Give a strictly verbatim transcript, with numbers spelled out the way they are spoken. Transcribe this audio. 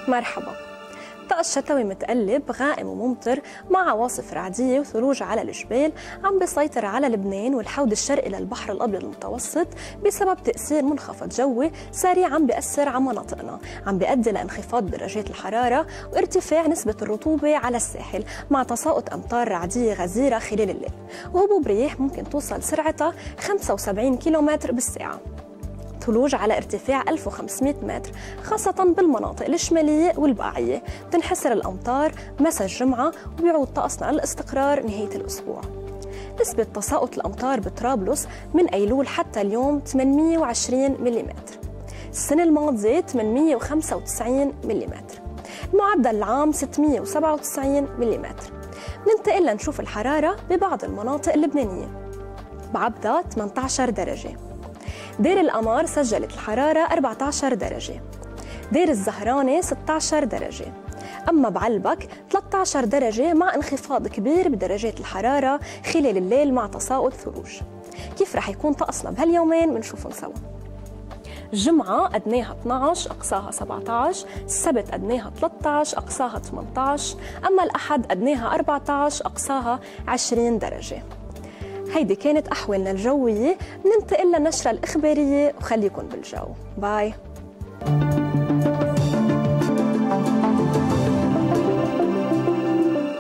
مرحبا. طقس شتوي متقلب غائم وممطر مع عواصف رعدية وثلوج على الجبال عم بيسيطر على لبنان والحوض الشرقي للبحر الأبيض المتوسط بسبب تأثير منخفض جوي سريع عم بيأثر على مناطقنا، عم بيؤدي لانخفاض درجات الحرارة وارتفاع نسبة الرطوبة على الساحل مع تساقط أمطار رعدية غزيرة خلال الليل، وهبوب رياح ممكن توصل سرعتها خمسة وسبعين كيلومتر بالساعة. ثلوج على ارتفاع ألف وخمسمئة متر خاصة بالمناطق الشمالية والبقاعية. بتنحسر الأمطار مساء الجمعة وبيعود طقسنا للاستقرار نهاية الأسبوع. نسبة تساقط الأمطار بطرابلس من أيلول حتى اليوم ثمانمئة وعشرين ملم، السنة الماضية ثمانمئة وخمسة وتسعين ملم، المعدل العام ستمئة وسبعة وتسعين ملم. ننتقل لنشوف الحرارة ببعض المناطق اللبنانية. بعبدة ثمانية عشر درجة، دير القمر سجلت الحرارة أربعة عشر درجة، دير الزهرانة ستة عشر درجة، أما بعلبك ثلاثة عشر درجة مع انخفاض كبير بدرجات الحرارة خلال الليل مع تساقط ثلوج. كيف رح يكون طقسنا بهاليومين بنشوفهم سوا. الجمعة أدناها اثني عشر أقصاها سبعة عشر، السبت أدناها ثلاثة عشر أقصاها ثمانية عشر، أما الأحد أدناها أربعة عشر أقصاها عشرين درجة. هيدي كانت أحوالنا الجوية، ننتقل للنشرة الإخبارية وخليكن بالجو. باي.